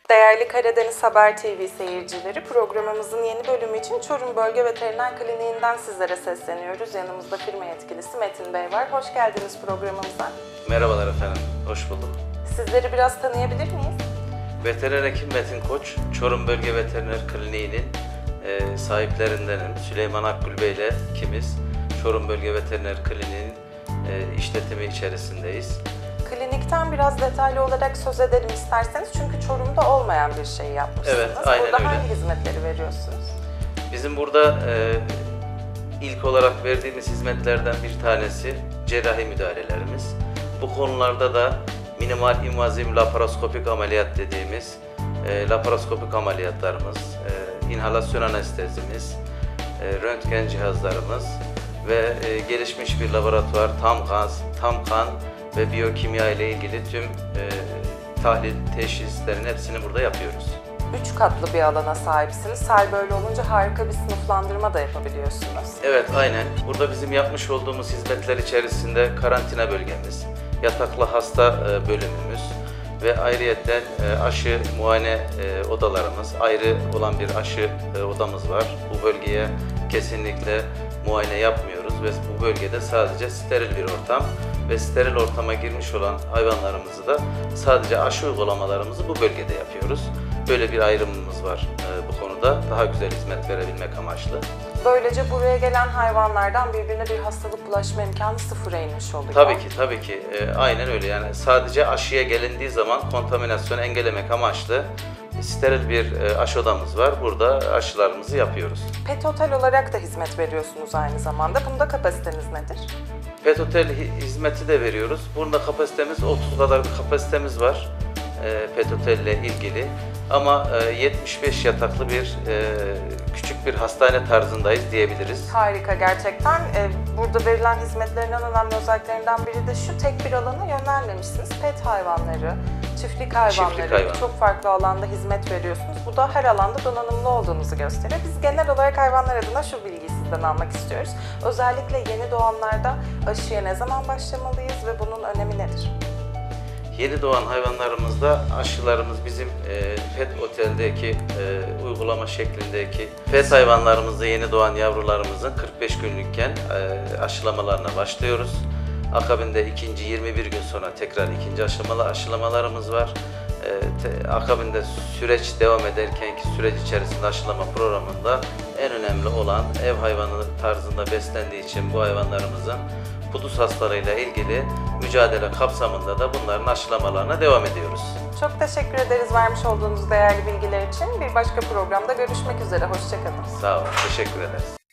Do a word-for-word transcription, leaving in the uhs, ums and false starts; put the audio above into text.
Değerli Karadeniz Haber T V seyircileri, programımızın yeni bölümü için Çorum Bölge Veteriner Kliniği'nden sizlere sesleniyoruz. Yanımızda firma yetkilisi Metin Bey var. Hoş geldiniz programımıza. Merhabalar efendim, hoş bulduk. Sizleri biraz tanıyabilir miyiz? Veteriner Hekim Metin Koç, Çorum Bölge Veteriner Kliniği'nin e, sahiplerindenim. Süleyman Akgül Bey ile ikimiz Çorum Bölge Veteriner Kliniği'nin e, işletimi içerisindeyiz. Klinikten biraz detaylı olarak söz edelim isterseniz, çünkü Çorum'da olmayan bir şey yapmışsınız. Evet, aynen Burada öyle. hangi hizmetleri veriyorsunuz? Bizim burada e, ilk olarak verdiğimiz hizmetlerden bir tanesi cerrahi müdahalelerimiz. Bu konularda da minimal invazif laparoskopik ameliyat dediğimiz e, laparoskopik ameliyatlarımız, e, inhalasyon anestezimiz, e, röntgen cihazlarımız ve e, gelişmiş bir laboratuvar, tam gaz, tam kan ve biyokimya ile ilgili tüm e, tahlil teşhislerin hepsini burada yapıyoruz. Üç katlı bir alana sahipsiniz. Hal böyle olunca harika bir sınıflandırma da yapabiliyorsunuz. Evet, aynen. Burada bizim yapmış olduğumuz hizmetler içerisinde karantina bölgemiz, yataklı hasta bölümümüz ve ayrıyetten aşı muayene odalarımız, ayrı olan bir aşı odamız var. Bu bölgeye kesinlikle muayene yapmıyoruz ve bu bölgede sadece steril bir ortam ve steril ortama girmiş olan hayvanlarımızı da sadece aşı uygulamalarımızı bu bölgede yapıyoruz. Böyle bir ayrımımız var e, bu konuda, daha güzel hizmet verebilmek amaçlı. Böylece buraya gelen hayvanlardan birbirine bir hastalık bulaşma imkanı sıfıra inmiş oluyor. Tabii ki, tabii ki. E, aynen öyle. Yani sadece aşıya gelindiği zaman kontaminasyonu engellemek amaçlı steril bir e, aşı odamız var. Burada aşılarımızı yapıyoruz. Pet otel olarak da hizmet veriyorsunuz aynı zamanda. Bunda kapasiteniz nedir? Pet otel hizmeti de veriyoruz. Bunda kapasitemiz otuz kadar bir kapasitemiz var. E, pet otelle ilgili. Ama e, yetmiş beş yataklı bir e, küçük bir hastane tarzındayız diyebiliriz. Harika gerçekten. Ee, burada verilen hizmetlerin en önemli özelliklerinden biri de şu: tek bir alana yönelmemişsiniz. Pet hayvanları, çiftlik hayvanları, Çiftlik hayvan. çok farklı alanda hizmet veriyorsunuz. Bu da her alanda donanımlı olduğunuzu gösteriyor. Biz genel olarak hayvanlar adına şu bilgiyi sizden almak istiyoruz. Özellikle yeni doğanlarda aşıya ne zaman başlamalıyız ve bunun önemi nedir? Yeni doğan hayvanlarımızda aşılarımız bizim e, pet oteldeki e, uygulama şeklindeki pet hayvanlarımızda yeni doğan yavrularımızın kırk beş günlükken e, aşılamalarına başlıyoruz. Akabinde ikinci yirmi bir gün sonra tekrar ikinci aşamalı aşılamalarımız var. E, te, akabinde süreç devam ederkenki süreç içerisinde aşılama programında en önemli olan ev hayvanı tarzında beslendiği için bu hayvanlarımızın kuduz hastalığıyla ilgili mücadele kapsamında da bunların aşılamalarına devam ediyoruz. Çok teşekkür ederiz vermiş olduğunuz değerli bilgiler için. Bir başka programda görüşmek üzere. Hoşça kalın. Sağ olun, teşekkür ederiz.